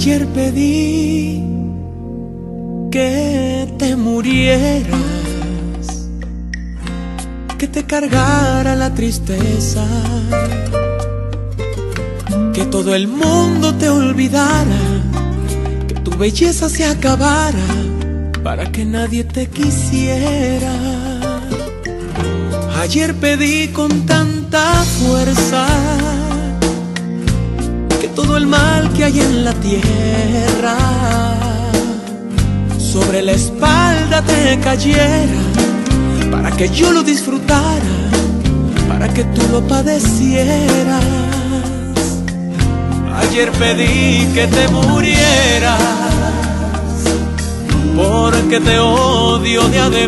Ayer pedí que te murieras, que te cargara la tristeza, que todo el mundo te olvidara, que tu belleza se acabara, para que nadie te quisiera. Ayer pedí con tanta fuerza que todo el mal que hay en la tierra sobre la espalda te cayera, para que yo lo disfrutara, para que tú lo padecieras. Ayer pedí que te murieras, porque te odio de a de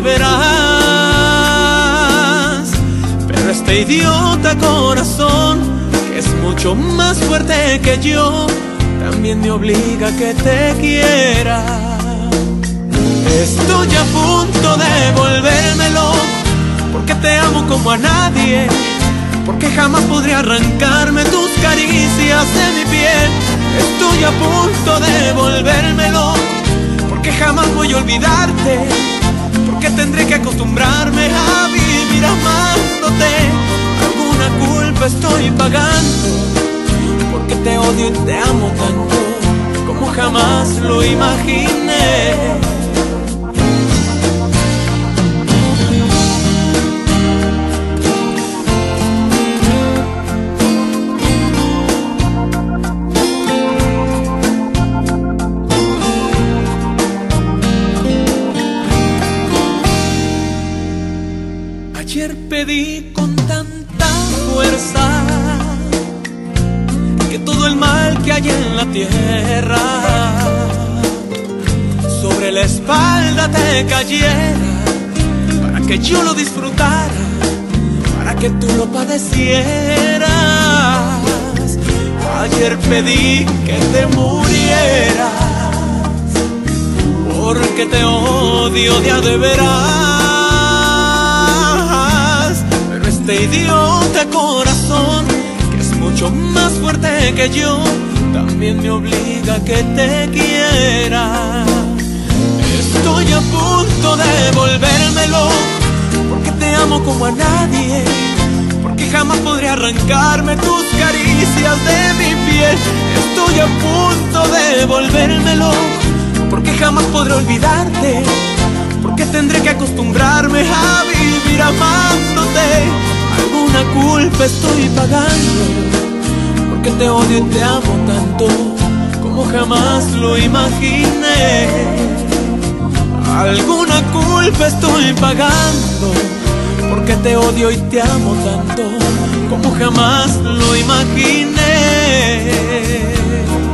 veras. Pero este idiota corazón, que es mucho más fuerte que yo, también me obliga a que te quiera. Estoy a punto de volverme loco, porque te amo como a nadie, porque jamás podré arrancarme tus caricias de mi piel. Estoy a punto de volverme loco, porque jamás voy a olvidarte, porque tendré que acostumbrarme a vivir amándote. Alguna culpa estoy pagando, porque te odio y te amo tanto como jamás lo imaginé. Ayer pedí con tanta fuerza que todo el mal que hay en la tierra sobre la espalda te cayera, para que yo lo disfrutara, para que tú lo padecieras. Ayer pedí que te murieras, porque te odio de a de veras. Este idiota corazón, que es mucho más fuerte que yo, también me obliga a que te quiera. Estoy a punto de volverme loco, porque te amo como a nadie, porque jamás podré arrancarme tus caricias de mi piel. Estoy a punto de volverme loco, porque jamás podré olvidarte, porque tendré que acostumbrarme a vivir amándote. Alguna culpa estoy pagando, porque te odio y te amo tanto como jamás lo imaginé. Alguna culpa estoy pagando, porque te odio y te amo tanto como jamás lo imaginé.